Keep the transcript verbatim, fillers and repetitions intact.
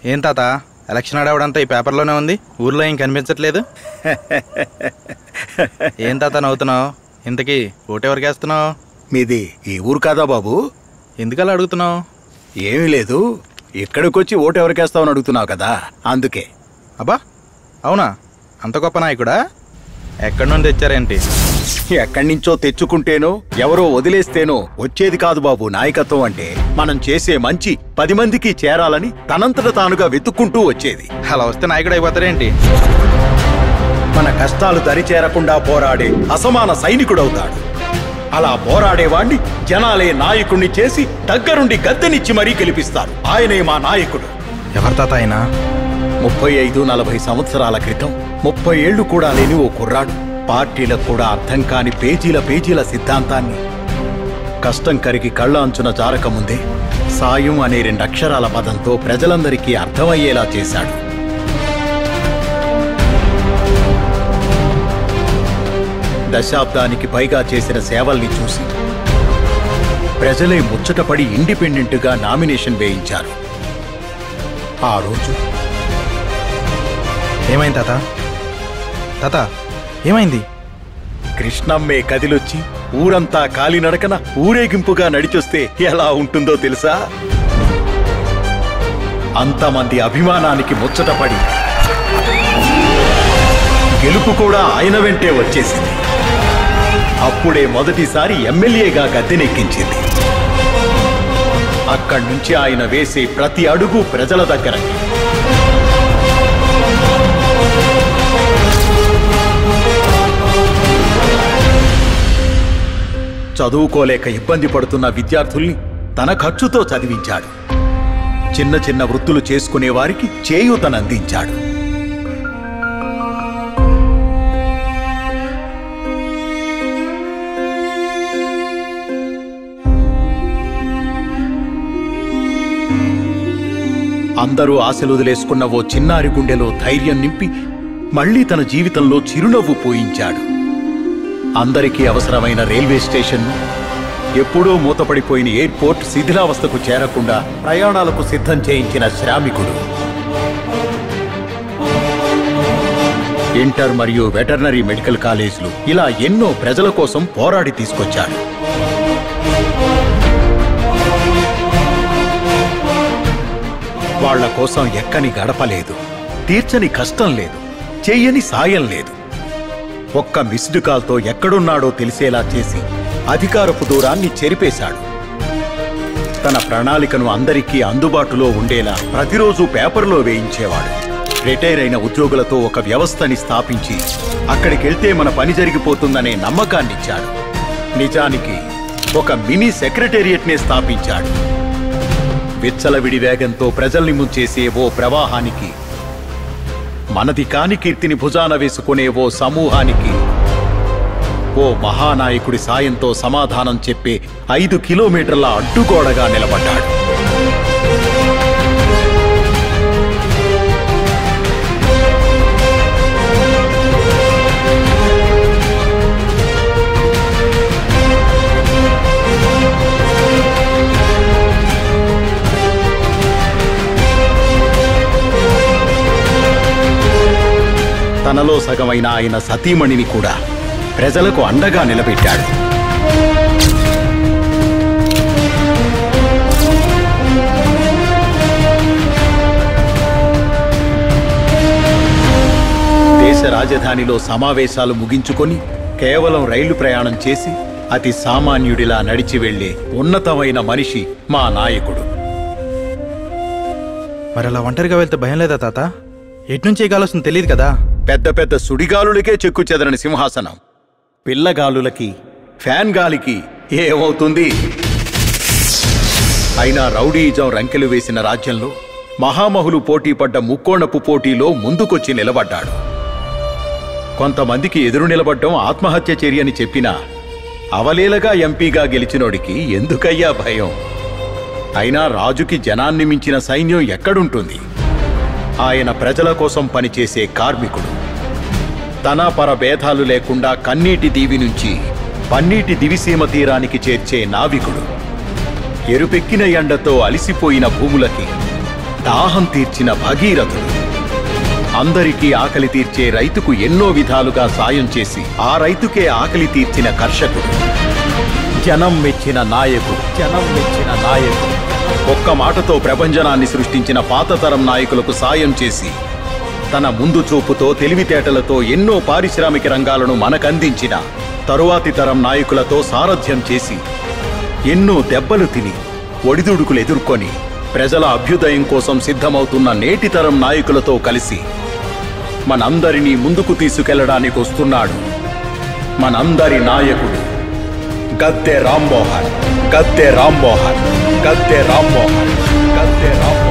ఏం తాత ఎలక్షన్ ఆడవడంతా ఈ పేపర్లోనే ఉంది, ఊర్లో ఏం కనిపించట్లేదు. ఏం తాత నవ్వుతున్నావు? ఇంతకీ ఓటెవరికి వేస్తున్నావు? మీది ఈ ఊరు కాదా బాబు? ఎందుకలా అడుగుతున్నావు? ఏమీ లేదు, ఇక్కడికొచ్చి ఓటెవరికి వేస్తావని అడుగుతున్నావు కదా, అందుకే. అబ్బా అవునా, అంత గొప్ప నాయకుడా? ఎక్కడి నుండి తెచ్చారేంటి? ఎక్కడి నుంచో తెచ్చుకుంటేనో ఎవరో వదిలేస్తేనో వచ్చేది కాదు బాబు నాయకత్వం అంటే. మనం చేసే మంచి పది మందికి చేరాలని తనంతట తానుగా వెతుక్కుంటూ వచ్చేది. అలా వస్తే నాయకుడు అయిపోతారేంటి? మన కష్టాలు దరిచేరకుండా పోరాడే అసమాన సైనికుడవుతాడు. అలా పోరాడేవాణ్ణి జనాలే నాయకుణ్ణి చేసి దగ్గరుండి గద్దెనిచ్చి మరీ గెలిపిస్తారు. ఆయనే మా నాయకుడు. ఎవరు తాత ఆయన? ముప్పై ఐదు నలభై సంవత్సరాల క్రితం ముప్పై ఏళ్లు కూడా లేని ఓ కుర్రాడు పార్టీలకు కూడా అర్థం కాని పేజీల పేజీల సిద్ధాంతాన్ని కష్టం కరిగి కళ్ళ అంచున జారకముందే సాయం అనే రెండు అక్షరాల పదంతో ప్రజలందరికీ అర్థమయ్యేలా చేశాడు. దశాబ్దానికి పైగా చేసిన సేవల్ని చూసి ప్రజలే ముచ్చటపడి ఇండిపెండెంట్గా నామినేషన్ వేయించారు. ఆ రోజు ఏమైంది తాత? తాత ఏమైంది? కృష్ణమ్మే కదిలొచ్చి ఊరంతా కాలినడకన ఊరేగింపుగా నడిచొస్తే ఎలా ఉంటుందో తెలుసా? అంతమంది అభిమానానికి ముచ్చటపడి గెలుపు కూడా ఆయన వెంటే వచ్చేసింది. అప్పుడే మొదటిసారి ఎమ్మెల్యేగా గద్దెనెక్కించింది. అక్కడి నుంచి ఆయన వేసే ప్రతి అడుగు ప్రజల దగ్గర. చదువుకోలేక ఇబ్బంది పడుతున్న విద్యార్థుల్ని తన ఖర్చుతో చదివించాడు. చిన్న చిన్న వృత్తులు చేసుకునే వారికి చేయూతనందించాడు. అందరూ ఆశలుదిలేసుకున్న ఓ చిన్నారి గుండెలో ధైర్యం నింపి మళ్లీ తన జీవితంలో చిరునవ్వు పోయించాడు. అందరికీ అవసరమైన రైల్వే స్టేషన్, ఎప్పుడూ మూతపడిపోయిన ఎయిర్పోర్ట్ శిథిలావస్థకు చేరకుండా ప్రయాణాలకు సిద్ధం చేయించిన శ్రామికుడు. ఇంటర్ మరియు వెటర్నరీ మెడికల్ కాలేజీలు ఇలా ఎన్నో ప్రజల కోసం పోరాడి తీసుకొచ్చాడు. వాళ్ల కోసం ఎక్కని గడపలేదు, తీర్చని కష్టం లేదు, చెయ్యని సాయం లేదు. ఒక్క మిస్డ్ కాల్తో ఎక్కడున్నాడో తెలిసేలా చేసి అధికారపు దూరాన్ని చెరిపేశాడు. తన ప్రణాళికను అందరికీ అందుబాటులో ఉండేలా ప్రతిరోజు పేపర్లో వేయించేవాడు. రిటైర్ అయిన ఉద్యోగులతో ఒక వ్యవస్థని స్థాపించి అక్కడికెళ్తే మన పని జరిగిపోతుందనే నమ్మకాన్నిచ్చాడు. నిజానికి ఒక మినీ సెక్రటేరియట్నే స్థాపించాడు. విచ్చలవిడి వేగంతో ప్రజల్ని ముంచేసే ఓ ప్రవాహానికి, మనది కాని కీర్తిని భుజాన వేసుకునే ఓ సమూహానికి ఓ మహానాయకుడి సాయంతో సమాధానం చెప్పే ఐదు కిలోమీటర్ల అడ్డుగోడగా నిలబడ్డాడు. తనలో సగమైన ఆయన సతీమణిని కూడా ప్రజలకు అండగా నిలబెట్టాడు. దేశ రాజధానిలో సమావేశాలు ముగించుకొని కేవలం రైలు ప్రయాణం చేసి అతి సామాన్యుడిలా నడిచి వెళ్లే ఉన్నతమైన మనిషి మా నాయకుడు. మరి అలా ఒంటరిగా వెళ్తే భయం లేదా తాత? ఎట్నుంచి ఎగాలొస్తుందో తెలియదు కదా. పెద్ద పెద్ద సుడిగాలులకే చెక్కు చెదరని సింహాసనం పిల్లగాలులకి, ఫ్యాన్ గాలికి ఏమవుతుంది? అయినా రౌడీయిజం రంకెలు వేసిన రాజ్యంలో మహామహులు పోటీ పడ్డ ముక్కోణపు పోటీలో ముందుకొచ్చి నిలబడ్డాడు. కొంతమందికి ఎదురు నిలబడ్డం ఆత్మహత్య చర్యని చెప్పినా అవలీలగా ఎంపీగా గెలిచినోడికి ఎందుకయ్యా భయం? అయినా రాజుకి జనాన్ని మించిన సైన్యం ఎక్కడుంటుంది? ఆయన ప్రజల కోసం పనిచేసే కార్మికుడు. తన పర భేదాలు లేకుండా కన్నీటి దీవి నుంచి పన్నీటి దివిసీమ తీరానికి చేర్చే నావికుడు. ఎరుపెక్కిన ఎండతో అలిసిపోయిన భూములకి దాహం తీర్చిన భగీరథుడు, అందరికీ ఆకలి తీర్చే రైతుకు ఎన్నో విధాలుగా సాయం చేసి ఆ రైతుకే ఆకలి తీర్చిన కర్షకుడు, జనం మెచ్చిన నాయకుడు జనం మెచ్చిన నాయకుడు ఒక్క మాటతో ప్రభంజనాన్ని సృష్టించిన పాతతరం నాయకులకు సాయం చేసి తన ముందు చూపుతో తెలివితేటలతో ఎన్నో పారిశ్రామిక రంగాలను మనకందించిన తరువాతి తరం నాయకులతో సారథ్యం చేసి ఎన్నో దెబ్బలు తిని ఒడిదుడుకులు ఎదుర్కొని ప్రజల అభ్యుదయం కోసం సిద్ధమవుతున్న నేటి తరం నాయకులతో కలిసి మనందరినీ ముందుకు తీసుకెళ్లడానికి వస్తున్నాడు మనందరి నాయకుడు గద్దె రామ్మోహన్ గద్దె రామ్మోహన్ గద్దె రామ్మోహన్ గద్దె రామ్మోహన్